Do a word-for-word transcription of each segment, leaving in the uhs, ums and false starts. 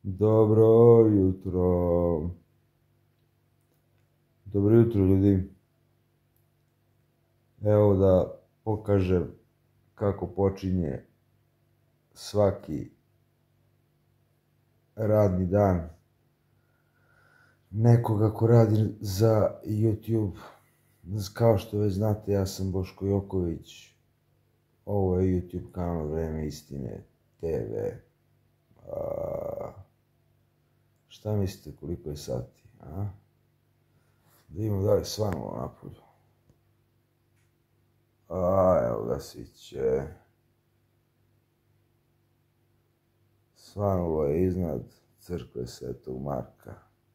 Dobro jutro. Dobro jutro, ljudi. Evo da pokažem kako počinje svaki radni dan nekoga ko radi za YouTube. Kao što već znate, ja sam Boško Joković. Ovo je YouTube kanal Vreme istine te ve. A, šta mislite koliko je sati? A? Da imamo da li svanulo napolju. A, evo ga sviće. Svanulo je iznad crkve Svetog Marka.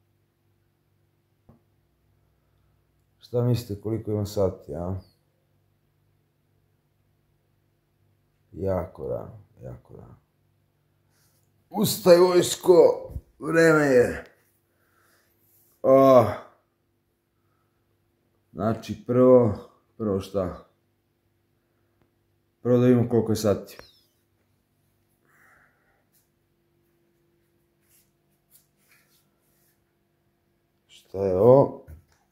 Šta mislite koliko ima sati, a? Jako rano, jako rano. Ustaj, vojsko, vreme je. Oh. Znači, prvo, prvo šta? Prvo da vidimo koliko je sati. Šta je ovo?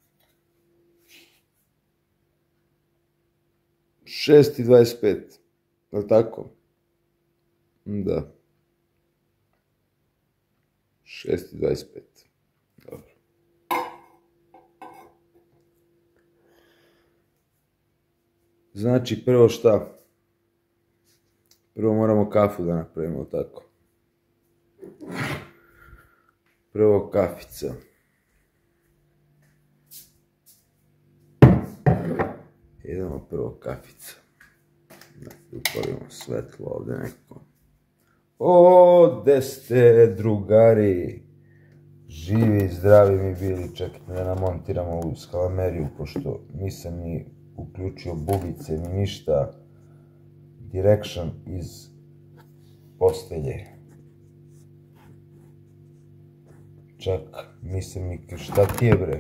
šest i dvadeset pet, je li tako? Da. šest i dvadeset pet. Dobro. Znači, prvo šta? Prvo moramo kafu da napravimo, tako. Prvo kafica. Idemo prvo kafica. Upalimo svetlo ovde neko. O, gde ste, drugari? Živi i zdravi mi bili. Čekajte da namontiramo ovu skalameriju, pošto nisam ni uključio bubice ni ništa. Direction iz postelje. Čak, nisam ni... Šta ti je, bre?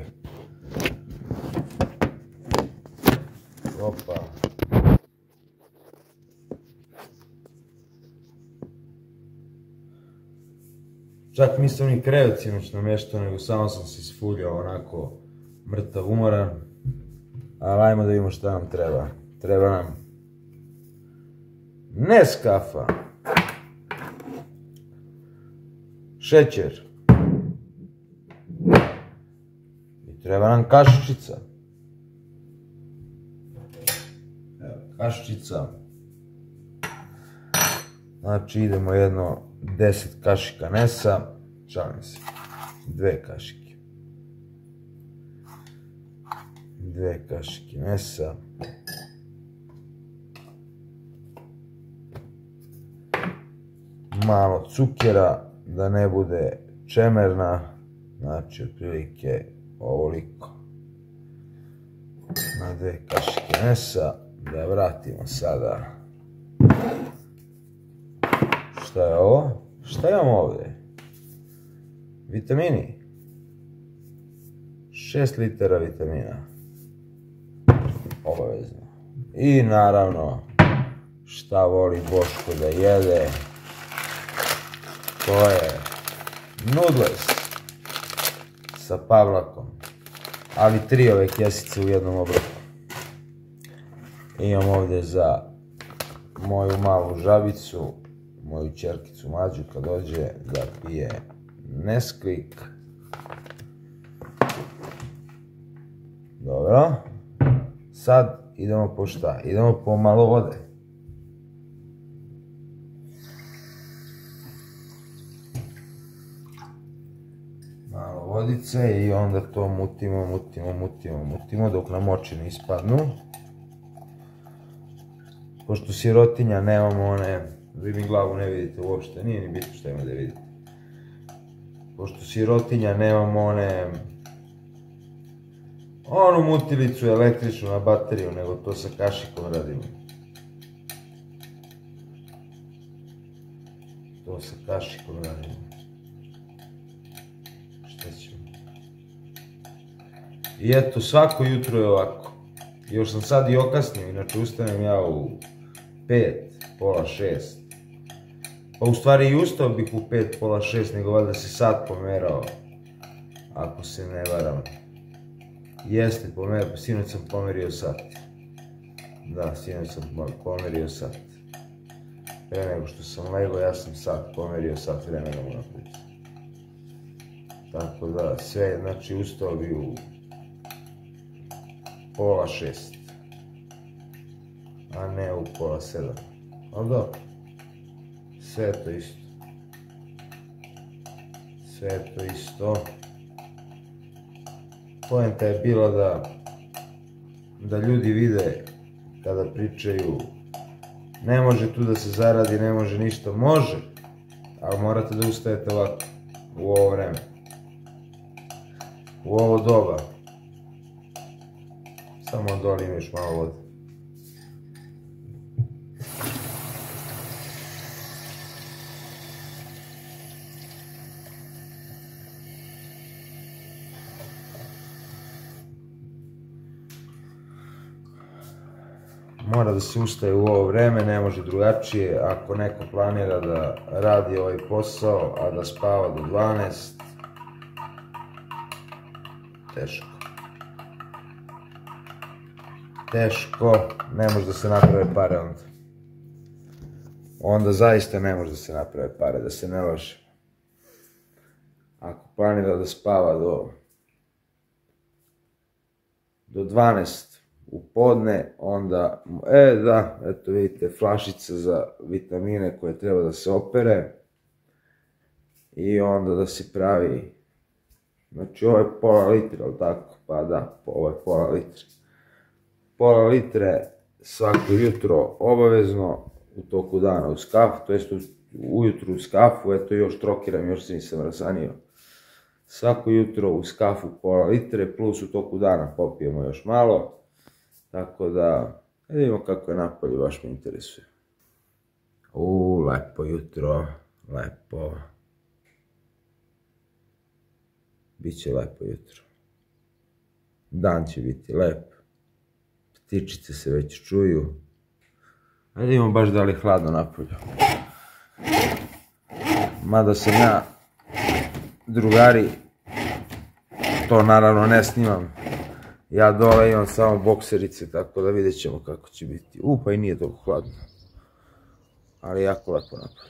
Opa. Čak nisam ni krevet sinoć namještao, nego samo sam se isfuljao onako mrtav umoran. Ali ajmo da vidimo šta nam treba. Treba nam Neskafa, šećer i treba nam kašičica. Evo, kašičica. Znači idemo jedno deset kašika Nesa, šalim se, dve kašike. Dve kašike Nesa. Malo cukera, da ne bude čemerna, znači otprilike ovoliko. Na dve kašike Nesa, da vratimo sada. Šta je ovo? Šta imamo ovdje? Vitamini. šest litara vitamina. Obavezno. I naravno, šta voli Boško da jede? To je nudles sa pavlakom, ali tri ove kesice u jednom obroku. Imam ovdje za moju malu žabicu, moju ćerkicu Mađu kad dođe da pije Nesquik. Dobro. Sad idemo po šta? Idemo po malo vode. Malo vodice i onda to mutimo, mutimo, mutimo, mutimo dok nam oči ne ispadnu. Pošto sirotinja nemamo one, vi mi glavu ne vidite uopšte, nije ni bitno što ima da vidite. Pošto sirotinja nemamo one, onu mutilicu električnu na bateriju, nego to sa kašikom radimo. To sa kašikom radimo. Šta ćemo? I eto, svako jutro je ovako. Još sam sad i okasnio, inače ustanem ja u pet, pola šest. Pa u stvari i ustao bih u pet, pola šest, nego valjda se sad pomerao, ako se ne varam. Jeste, pomerao, sinoć sam pomerio sat. Da, sinoć sam pomerio sat. Pre nego što sam legao, ja sam sat pomerio, sat vremena mu naprijed. Tako da, sve, znači, ustao bi u pola šest, a ne u pola sedam. Ali dobro, sve je to isto. Sve je to isto. Poenta je bila da da ljudi vide kada pričaju ne može tu da se zaradi, ne može ništa, može, ali morate da ustajete ovako, u ovo vreme, u ovo doba. Samo dolim još malo vode. Mora da se ustaje u ovo vreme, ne može drugačije. Ako neko planira da radi ovaj posao, a da spava do dvanaest, teško. Teško, ne može da se naprave pare onda. Onda zaista ne može da se naprave pare, da se ne laže. Ako planira da spava do do dvanaest u podne, onda, e da, eto vidite, flašica za vitamine koje treba da se opere i onda da se pravi, znači ovo je pola litra, ali tako, pa da, ovo je pola litra. Pola litre svako jutro obavezno u toku dana uz kafu, to jest ujutru uz kafu, eto još trokiram, još se nisam rasanio. Svako jutro uz kafu pola litre, plus u toku dana popijemo još malo. Tako da, vidimo kako je napolje, baš me interesuje. Uuu, lepo jutro, lepo. Biće lepo jutro. Dan će biti lep. Ptičice se već čuju. Ajde imamo baš da li hladno napolje. Mada sam ja, drugari, to naravno ne snimam. Ja dole imam samo bokserice, tako da vidjet ćemo kako će biti. U, pa i nije toliko hladno. Ali jako lepo napolje.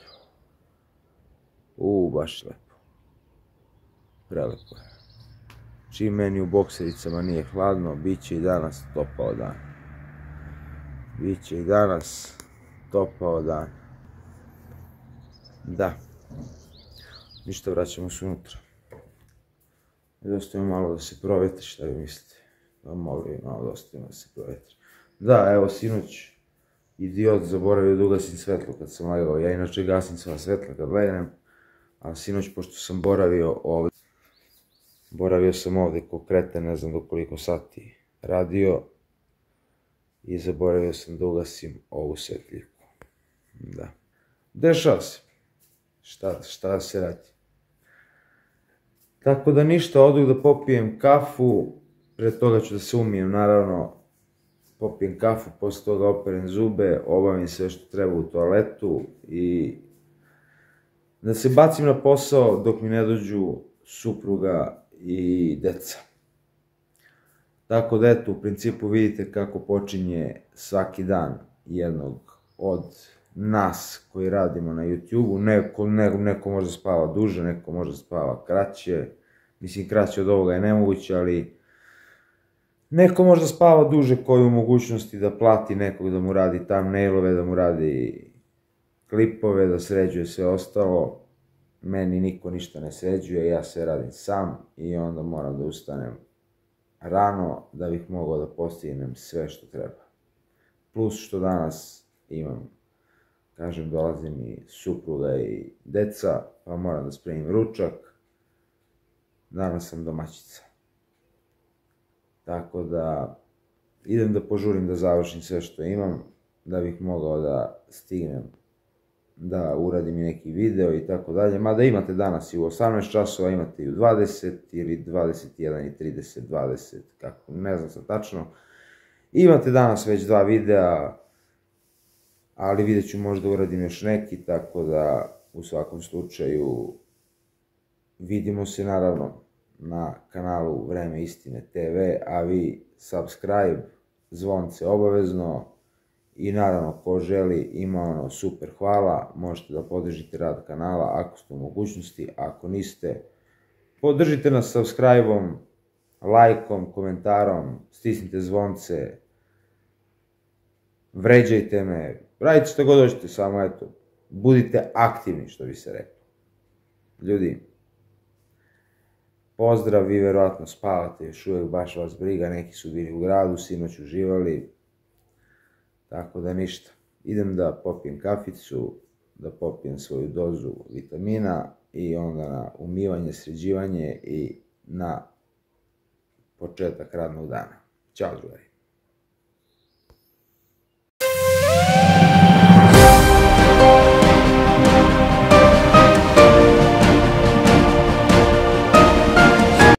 U, baš lepo. Prelepo je. Čim meni u boksericama nije hladno, bit će i danas topao dan. Biće i danas topao dan. Da. Ništa, vraćamo se unutra. I ostavimo malo da se provetri, šta vi mislite? Da molim, malo da ostavimo da se provetri. Da, evo, sinoć, idiot, zaboravio da ugasim svetlo kad sam legao. Ja inače gasim sva svetla kad legnem, a sinoć, pošto sam boravio ovde, boravio sam ovde ko kreten, ne znam do koliko sati radio, i zaboravio sam da ugasim ovu svetljivku. Da. Dešava se. Šta, šta se radi? Tako da ništa, odu da popijem kafu, pre toga ću da se umijem, naravno, popijem kafu, posle toga operem zube, obavim sve što treba u toaletu i da se bacim na posao dok mi ne dođu supruga i deca. Tako da eto, u principu vidite kako počinje svaki dan jednog od nas koji radimo na YouTube-u. Neko, neko, neko može da spava duže, neko može da spava kraće. Mislim, kraće od ovoga je nemoguće, ali neko može da spava duže koji u mogućnosti da plati nekog da mu radi thumbnailove, da mu radi klipove, da sređuje sve ostalo. Meni niko ništa ne sređuje, ja sve radim sam i onda moram da ustanem rano da bih mogao da postignem sve što treba. Plus što danas imam, kažem, dolazi mi supruga i deca, pa moram da spremim ručak. Danas sam domaćica. Tako da idem da požurim da završim sve što imam, da bih mogao da stignem da uradim i neki video i tako dalje. Mada imate danas i u osamnaest časova, imate i u dvadeset ili dvadeset jedan i trideset, dvadeset, kako, ne znam sad tačno. Imate danas već dva videa, ali vidjet ću možda uradim još neki, tako da u svakom slučaju, vidimo se naravno na kanalu Vreme istine te ve, a vi subscribe, zvonce obavezno i naravno ko želi ima ono super hvala, možete da podržite rad kanala ako ste u mogućnosti, ako niste, podržite nas subscribe-om, lajkom, komentarom, stisnite zvonce, vređajte me, radite što god hoćete, samo eto, budite aktivni, što bi se reklo. Ljudi, pozdrav, vi verovatno spavate, još uvek baš vas briga, neki su bili u gradu, sinoć uživali, tako da ništa. Idem da popijem kaficu, da popijem svoju dozu vitamina i onda na umivanje, sređivanje i na početak radnog dana. Ćao, drugari.